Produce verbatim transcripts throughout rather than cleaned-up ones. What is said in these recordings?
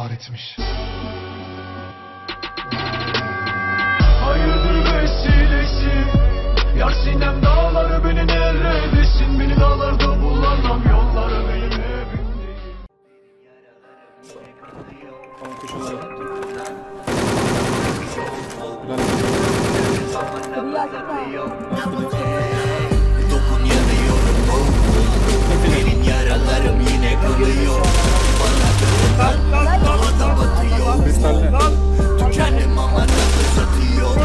var etmiş. Hayırdır vesilesi, yar sinem dağları beni neredesin? Beni dağlarda bulamam, yolları benim evim değil. Dokun yanıyorum, benim yaralarım yine kanıyor. Bana dönüp daha da batıyor. Tükendim ama nefes atıyor.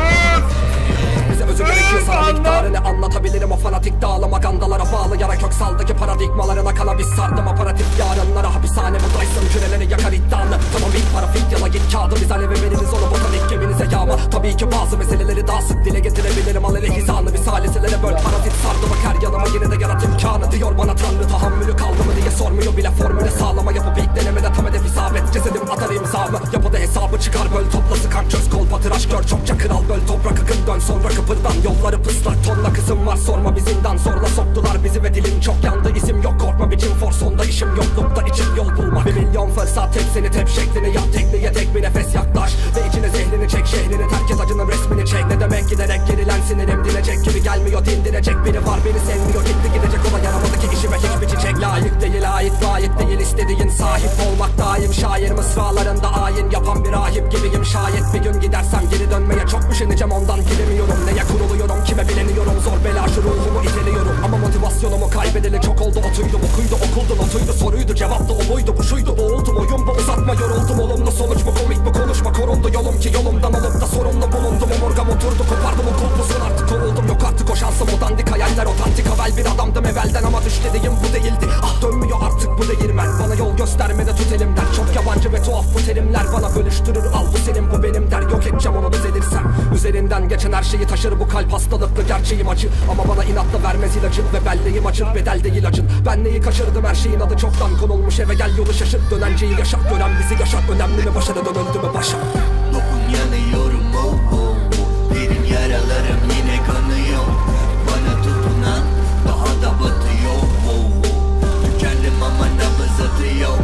Bize özü gerekiyorsa miktarını anlatabilirim. O fanatik dağlama gandalara bağlayarak köksaldaki paradigmalarına kanabis sardım aparatif yarınlara. Hapishane bu Dyson küreleri yakar iddianı. Tamam ilk parafik yala git kağıdı biz alev veririz onu botanik geminize yağma. Tabii ki bazı meseleleri daha sık dile getirebilirim. Al ele hizanı bir saliselere böl parazit sardı bak her yanıma yine de yarat imkanı. Diyor bana tanrı tahammülü kaldı mı diye sormuyor bile formülü sağlama. Yapıp ilk denemede tam hedef isabet cesedim atar imzamı. Yapıda hesabı çıkar böl topla sıkan çöz kol patıraş gör çokça kral böl toprak akın dön sonra kıpırdan yolları pıslak tonla kızım var sorma bizinden zorla soktular bizi ve dilim çok yandı isim yok korkma biçim forsonda işim yoklukta içim yol bulmak. Bir milyon fırsat tep seni tep şeklini yap tekliye tek bir nefes yaklaş ve içine zehrini çek şehrini terk et acının resmini çek ne demek giderek gerilen sinirim dinecek gibi gelmiyor dindirecek biri var beni sevmiyor gitti gidecek ola yaramadı ki işime hiçbir çiçek layık değil ait gayet değil istediğin sahip olmak daim şair mısralarında ayin yapan bir rahip gibiyim şayet bir gün gidersem geri dönmeye çok üşeneceğim ondan gidemiyorum neye kuruluyorum kime bileniyorum zor bela şu ruhumu iteliyorum ama motivasyonumu kaybedeli çok oldu otuydu okuydu okuldu notuydu soruydu cevaptı o muydu bu şuydu boğuldum oyun bu uzatma yoruldum olumlu sonuç bu komik bu konuşma korundu yolum ki yolumdan alıp da sorumlu bulundum omurgam oturdu kopardım o kulpuzun artık kovuldum yok artık o şansım o dandik hayaller otantik havel bir adamdım evvelden ama düş dediğim bu değildi ah dönmüyor artık bu değirmen bana yol göstermede tut elimden çok yabancı ve tuhaf bu terimler bana bölüştürür al bu senin bu benim der yok edeceğim onu düzelirsem üzerinden geçen her şeyi taşır bu kalp hastalıklı gerçeğim acı ama bana inatla vermez ilacın ve belleğim açır bedel değil acın ben neyi kaçırdım her şeyin adı çoktan konulmuş eve gel yolu şaşır dönenceyi yaşat gören bizi yaşat önemli mi başa da dönüldü mü başa dokun yanıyorum oh oh oh derin yaralarım yine kanıyor bana tutunan daha da batıyor oh oh tükendim ama nabız atıyor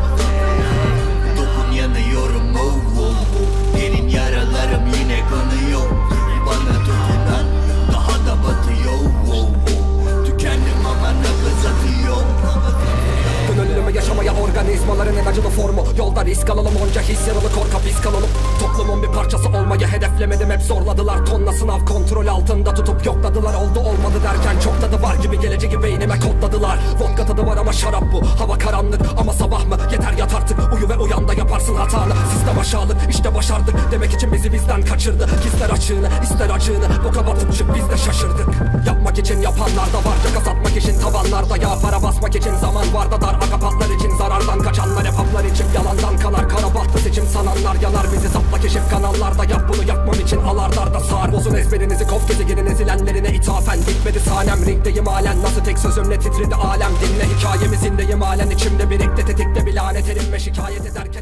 dokun yanıyorum oh oh oh derin yaralarım yine kanıyor bana tutunan daha da batıyor oh oh tükendim ama nabız atıyor gönüllümü yaşamaya organizmaların en acılı formu yolda risk alalım onca his yaralı korka pis kalalım toplumun bir parçası olmayı hedeflemedim hep zorladılar tonla sınav kontrol altında tutup yokladılar oldu olmadı derken çok tadı var gibi geleceği beynime kodladılar vodka tadı var ama şarap bu hava karanlık ama sabah mı yeter yat artık uyu ve uyan da yaparsın hatanı sistem aşağılık işte başardık demek için bizi bizden kaçırdı gizler açığını ister acığını boka batıp çık biz de şaşırdık yapmak için yapanlar da var caka satmak için tavanlarda ya para basmak için zaman var da dar akapatlar için zarardan kaçanlar hep haplar için yalandan kanar kara bahtı seçim sananlar yanar bizi sapla keşif kanallarda yap bunu yapmam için alardarda sağır bozun ezberinizi kof gezegenin ezilenlerine ithafen bitmedi sahnem ringdeyim halen nasıl tek sözümle titredi alem dinle hikayemizindeyim halen içimde birikti tetikte bir lanet elim ve şikayet ederken